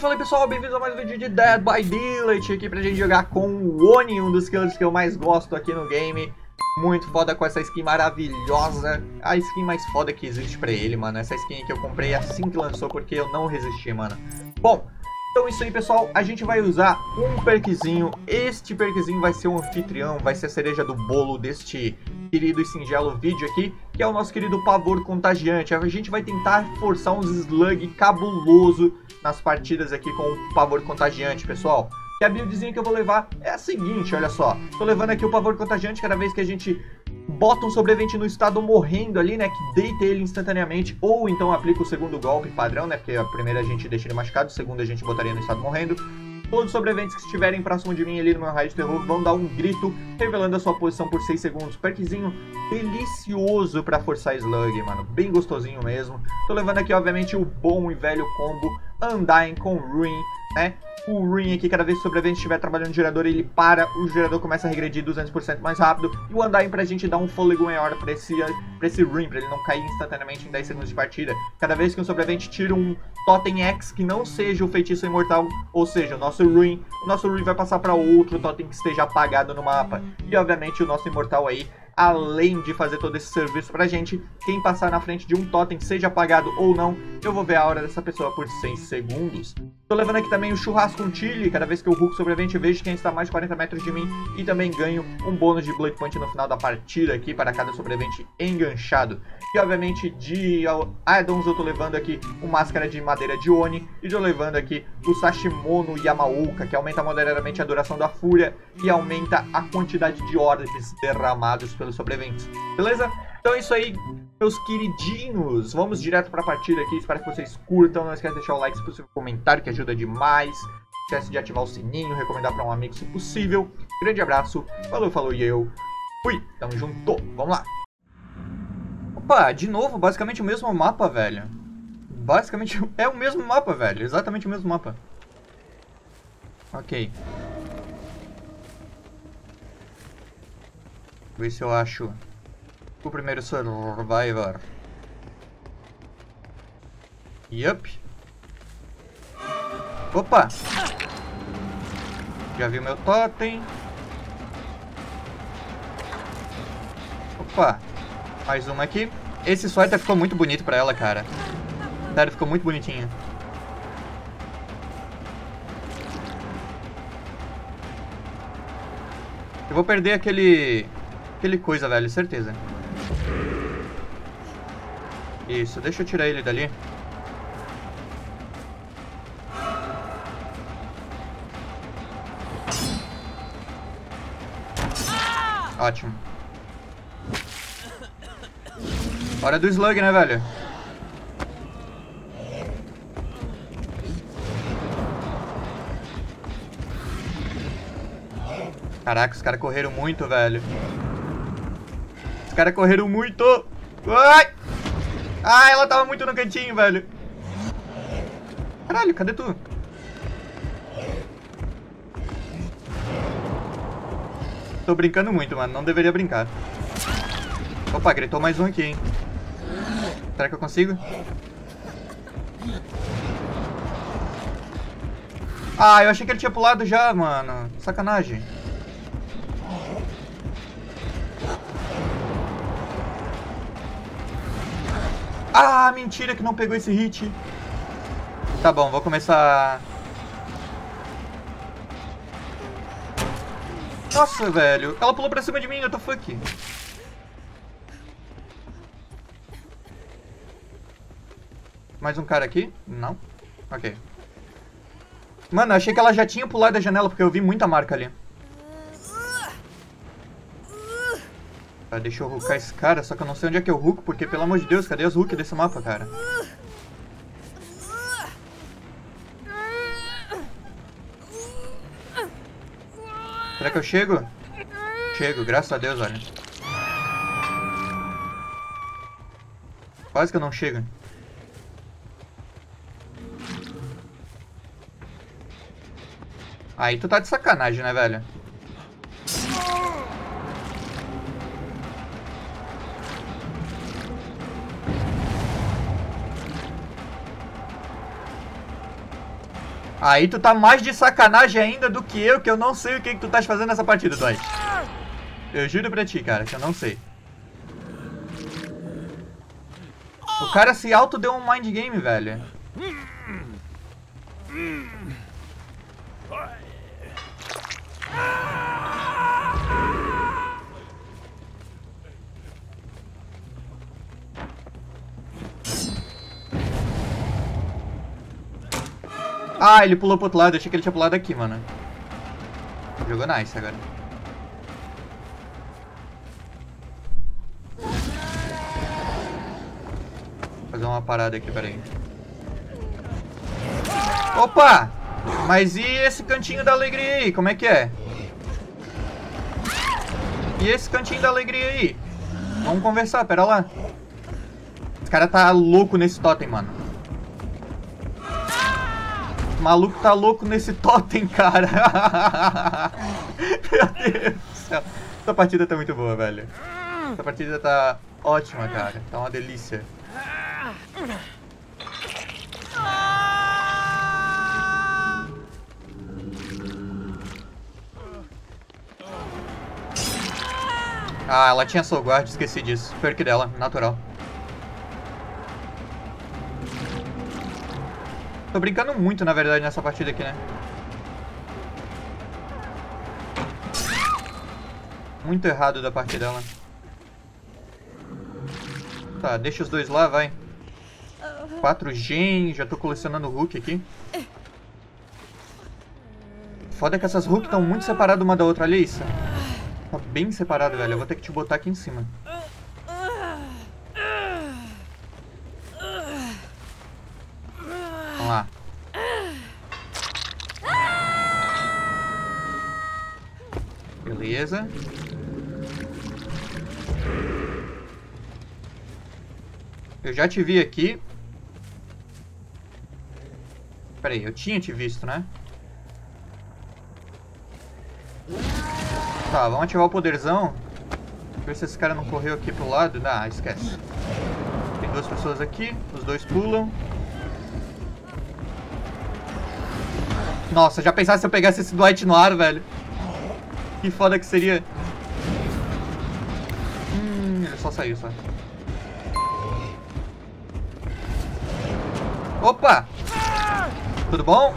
Fala aí pessoal, bem-vindos a mais um vídeo de Dead by Daylight aqui pra gente jogar com o Oni, um dos killers que eu mais gosto aqui no game. Muito foda com essa skin maravilhosa, a skin mais foda que existe pra ele, mano. Essa skin que eu comprei assim que lançou porque eu não resisti, mano. Bom, então isso aí pessoal, a gente vai usar um perkzinho. Este perkzinho vai ser o anfitrião, vai ser a cereja do bolo deste querido e singelo vídeo aqui, que é o nosso querido Pavor Contagiante. A gente vai tentar forçar uns slug cabuloso nas partidas aqui com o Pavor Contagiante, pessoal. E a buildzinha que eu vou levar é a seguinte, olha só. Tô levando aqui o Pavor Contagiante cada vez que a gente bota um sobrevivente no estado morrendo ali, né, que deita ele instantaneamente, ou então aplica o segundo golpe padrão, né, porque a primeira a gente deixa ele machucado, a segunda a gente botaria no estado morrendo. Todos os sobreviventes que estiverem próximo de mim ali no meu raio de terror vão dar um grito, revelando a sua posição por 6 segundos. Perkzinho delicioso pra forçar slug, mano. Bem gostosinho mesmo. Tô levando aqui, obviamente, o bom e velho combo Undying com Ruin, né? O Ruin aqui, cada vez que o sobrevivente estiver trabalhando no gerador, ele para, o gerador começa a regredir 200% mais rápido. E o Undying pra gente dar um fôlego maior pra esse Ruin, pra ele não cair instantaneamente em 10 segundos de partida. Cada vez que um sobrevivente tira um Totem X que não seja o feitiço imortal, ou seja, o nosso Ruin vai passar para outro Totem que esteja apagado no mapa. E obviamente o nosso imortal aí, além de fazer todo esse serviço pra gente, quem passar na frente de um Totem, seja apagado ou não, eu vou ver a hora dessa pessoa por 6 segundos. Tô levando aqui também o churrasco com chile, cada vez que eu Hulk sobrevivente, eu vejo quem está a mais de 40 metros de mim, e também ganho um bônus de Blood Point no final da partida aqui para cada sobrevivente enganchado. E obviamente de addons eu tô levando aqui o Máscara de Madeira de Oni, e tô levando aqui o Sashimono Yamaoka, que aumenta moderadamente a duração da fúria e aumenta a quantidade de orbes derramados pelos sobreviventes. Beleza? Então é isso aí, meus queridinhos. Vamos direto pra partida aqui, espero que vocês curtam. Não esquece de deixar o like se possível, comentário que ajuda demais. Não esquece de ativar o sininho, recomendar pra um amigo se possível. Grande abraço, falou, falou e eu fui, tamo junto, vamos lá. Opa, de novo, basicamente o mesmo mapa, velho. Basicamente é o mesmo mapa, velho, exatamente o mesmo mapa. Ok. Ver se eu acho o primeiro Survivor. Yup. Opa! Já vi o meu totem. Opa! Mais uma aqui. Esse sweater ficou muito bonito pra ela, cara. Sério, ficou muito bonitinho. Eu vou perder aquele coisa, velho, certeza. Isso, deixa eu tirar ele dali. Ótimo. Hora do slug, né, velho? Caraca, os caras correram muito, velho. Os caras correram muito. Ai! Ai, ela tava muito no cantinho, velho. Caralho, cadê tu? Tô brincando muito, mano. Não deveria brincar. Opa, gritou mais um aqui, hein. Será que eu consigo? Ah, eu achei que ele tinha pulado já, mano. Sacanagem. Ah, mentira que não pegou esse hit. Tá bom, vou começar. Nossa, velho. Ela pulou pra cima de mim, what the fuck? Mais um cara aqui? Não. Ok. Mano, eu achei que ela já tinha pulado da janela, porque eu vi muita marca ali. Tá, deixa eu hoocar esse cara, só que eu não sei onde é que eu hooco, porque, pelo amor de Deus, cadê as hooks desse mapa, cara? Será que eu chego? Chego, graças a Deus, olha. Quase que eu não chego. Aí tu tá de sacanagem, né, velho? Aí tu tá mais de sacanagem ainda do que eu não sei o que tu tá fazendo nessa partida, Dwight. Eu juro pra ti, cara, que eu não sei. O cara se auto deu um mind game, velho. Ah, ele pulou pro outro lado. Eu achei que ele tinha pulado aqui, mano. Jogou nice agora. Vou fazer uma parada aqui, peraí. Opa! Mas e esse cantinho da alegria aí? Como é que é? E esse cantinho da alegria aí? Vamos conversar, pera lá. Esse cara tá louco nesse totem, mano. O maluco tá louco nesse totem, cara. Meu Deus do céu. Essa partida tá muito boa, velho. Essa partida tá ótima, cara. Tá uma delícia. Ah, ela tinha soul guard, esqueci disso. Perk dela, natural. Tô brincando muito, na verdade, nessa partida aqui, né? Muito errado da parte dela. Tá, deixa os dois lá, vai. 4 gen, já tô colecionando Hulk aqui. Foda que essas Hulk estão muito separadas uma da outra, olha isso. Tá bem separado, velho. Eu vou ter que te botar aqui em cima. Vamos lá. Beleza. Eu já te vi aqui. Pera aí, eu tinha te visto, né? Tá, vamos ativar o poderzão. Ver se esse cara não correu aqui pro lado. Ah, esquece. Tem 2 pessoas aqui, os 2 pulam. Nossa, já pensasse se eu pegasse esse Dwight no ar, velho? Que foda que seria. Ele só saiu, só. Opa! Tudo bom?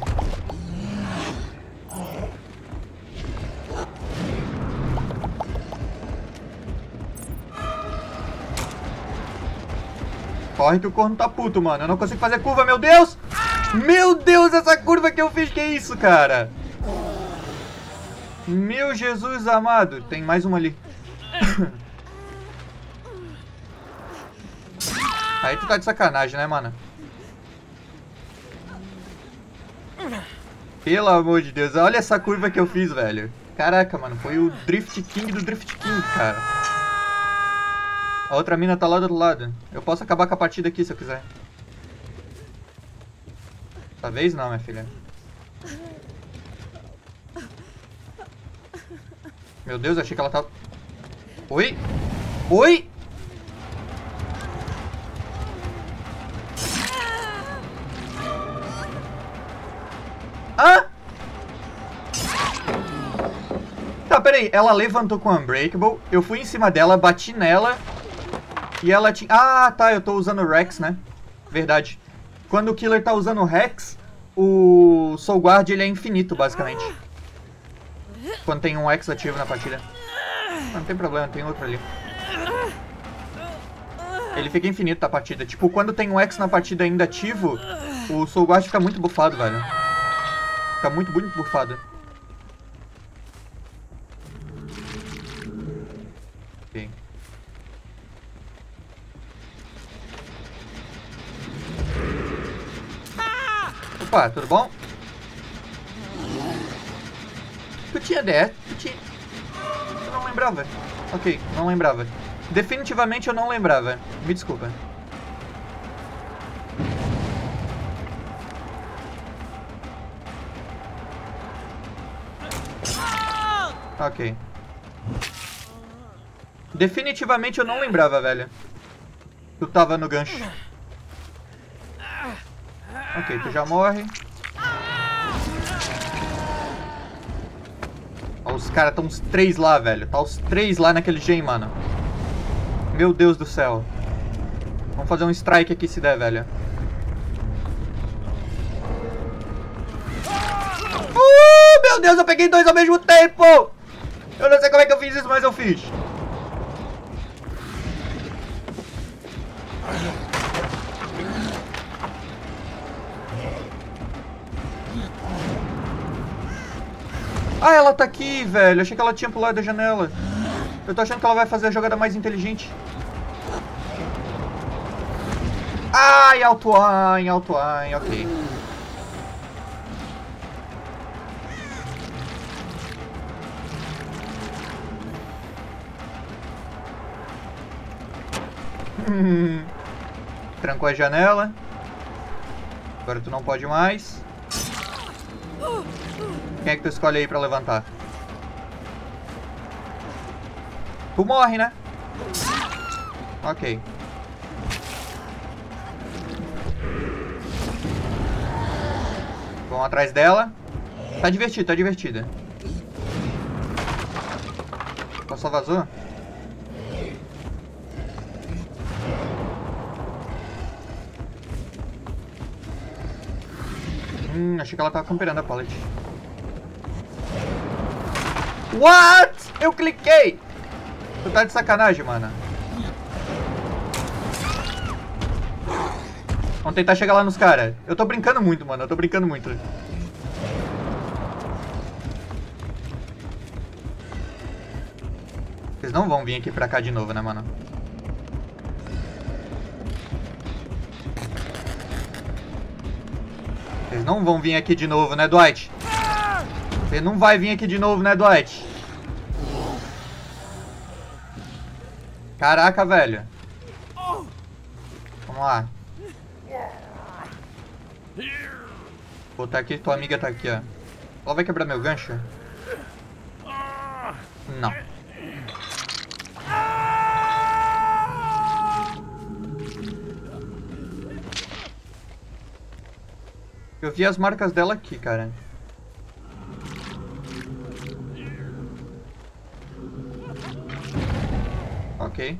Corre que o corno tá puto, mano. Eu não consigo fazer curva, meu Deus! Meu Deus, essa curva que eu fiz, que é isso, cara? Meu Jesus amado. Tem mais uma ali. Aí tu tá de sacanagem, né, mano? Pelo amor de Deus. Olha essa curva que eu fiz, velho. Caraca, mano. Foi o Drift King do Drift King, cara. A outra mina tá lá do outro lado. Eu posso acabar com a partida aqui se eu quiser. Dessa vez não, minha filha. Meu Deus, eu achei que ela tava... Oi? Oi? Hã? Tá, peraí. Ela levantou com o Unbreakable. Eu fui em cima dela, bati nela. E ela tinha... Ah, tá. Eu tô usando o Rex, né? Verdade. Quando o Killer tá usando o Rex, o Soul Guard ele é infinito, basicamente. Quando tem um X ativo na partida. Não tem problema, tem outro ali. Ele fica infinito na partida. Tipo, quando tem um X na partida ainda ativo, o Soul Guard fica muito buffado, velho. Fica muito buffado. Ok. Opa, tudo bom? Tu tinha DS? Tu tinha... Eu não lembrava. Ok, não lembrava. Definitivamente eu não lembrava. Me desculpa. Ok. Definitivamente eu não lembrava, velho. Tu tava no gancho. Ok, tu já morre. os caras estão os 3 lá, velho. Tá os 3 lá naquele gen, mano. Meu Deus do céu. Vamos fazer um strike aqui se der, velho. Meu Deus, eu peguei 2 ao mesmo tempo! Eu não sei como é que eu fiz isso, mas eu fiz. Ah, ela tá aqui, velho. Achei que ela tinha pulado da janela. Eu tô achando que ela vai fazer a jogada mais inteligente. Ai, auto-aim, ok. Trancou a janela. Agora tu não pode mais. Quem é que tu escolhe aí pra levantar? Tu morre, né? Ok. Vamos atrás dela. Tá divertido, tá divertida. Só vazou? Achei que ela tava camperando a pallet. What? Eu cliquei! Tu tá de sacanagem, mano. Vamos tentar chegar lá nos caras. Eu tô brincando muito, mano. Eu tô brincando muito. Vocês não vão vir aqui pra cá de novo, né, mano? Vocês não vão vir aqui de novo, né, Dwight? Você não vai vir aqui de novo, né, Dwight? Caraca, velho. Vamos lá. Vou botar aqui, tua amiga tá aqui, ó. Ela vai quebrar meu gancho? Não. Eu vi as marcas dela aqui, cara. Ok.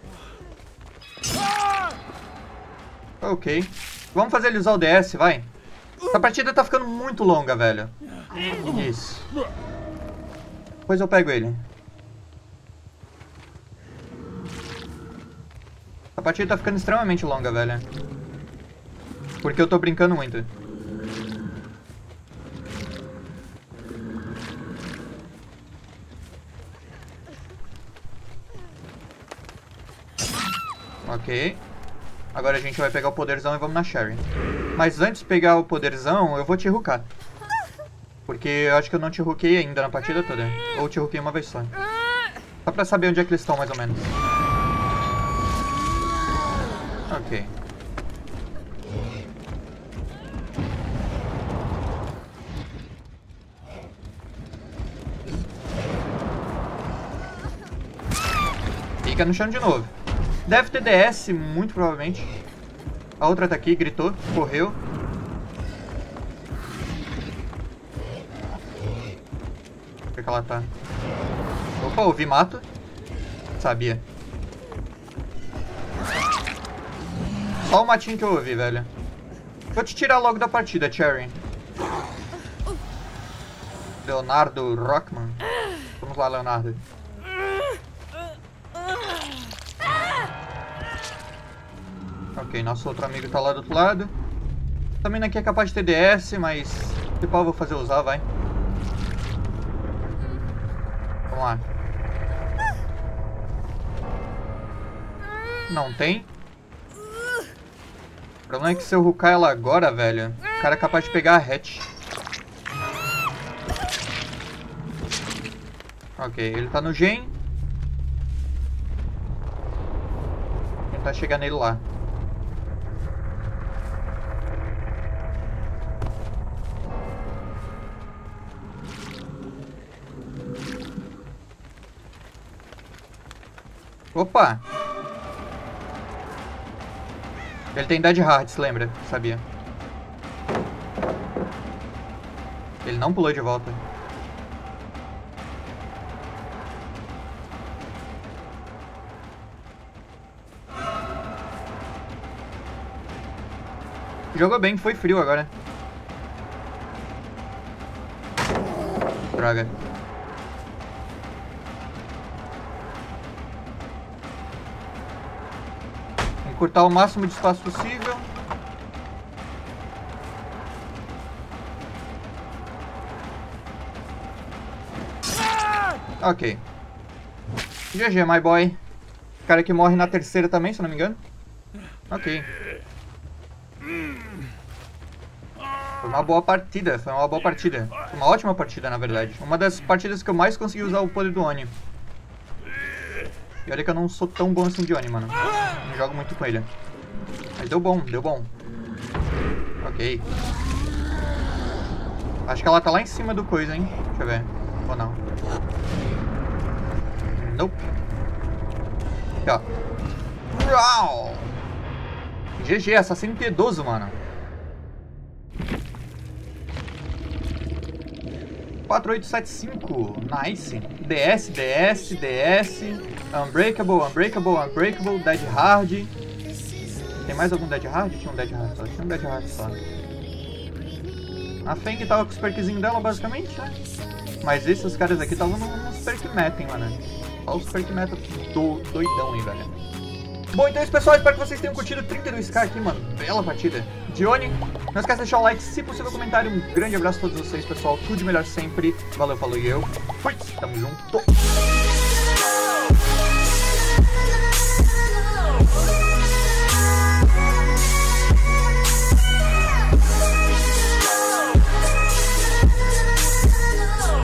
Ok. Vamos fazer ele usar o DS, vai. Essa partida tá ficando muito longa, velho. Isso. Depois eu pego ele. Essa partida tá ficando extremamente longa, velho. Porque eu tô brincando muito. Ok. Agora a gente vai pegar o poderzão e vamos na Sherry. Mas antes de pegar o poderzão, eu vou te hoocar. Porque eu acho que eu não te hookei ainda na partida toda. Ou te hookei uma vez só. Só pra saber onde é que eles estão, mais ou menos. Ok. Fica no chão de novo. Deve ter DS, muito provavelmente. A outra tá aqui, gritou, correu. Onde é que ela tá? Opa, ouvi mato. Sabia. Só o matinho que eu ouvi, velho. Vou te tirar logo da partida, Cherry. Leonardo Rockman. Vamos lá, Leonardo. Ok, nosso outro amigo tá lá do outro lado. Também aqui é capaz de ter DS, mas que pau eu vou fazer usar, vai. Vamos lá. Não tem. O problema é que se eu hoocar ela agora, velho, o cara é capaz de pegar a hatch. Ok, ele tá no gen. Vou tentar chegar nele lá. Opa! Ele tem Dead Hearts, lembra? Sabia. Ele não pulou de volta. Jogou bem, foi frio agora. Droga. Encurtar o máximo de espaço possível. Ok. GG, my boy. Cara que morre na terceira também, se eu não me engano. Ok. Foi uma boa partida, foi uma boa partida. Foi uma ótima partida, na verdade. Uma das partidas que eu mais consegui usar o poder do Oni. E olha que eu não sou tão bom assim de Oni, mano. Não jogo muito com ele. Mas deu bom, deu bom. Ok. Acho que ela tá lá em cima do coisa, hein? Deixa eu ver. Ou não. Nope. Aqui, ó. Uau! GG, assassino piedoso, mano. 4875. Nice. DS, DS, DS. Unbreakable, Unbreakable, Unbreakable. Dead Hard. Tem mais algum Dead Hard? Tinha um Dead Hard só. Tinha um Dead Hard só. A Feng tava com os perkzinhos dela, basicamente, né? Mas esses caras aqui estavam nos perk meta, hein, mano. Olha os perk meta doidão aí, velho. Bom, então é isso, pessoal. Espero que vocês tenham curtido 32k aqui, mano. Bela partida de Oni. Não esquece de deixar o like, se possível, comentário. Um grande abraço a todos vocês, pessoal. Tudo de melhor sempre. Valeu, falou e eu fui. Tamo junto.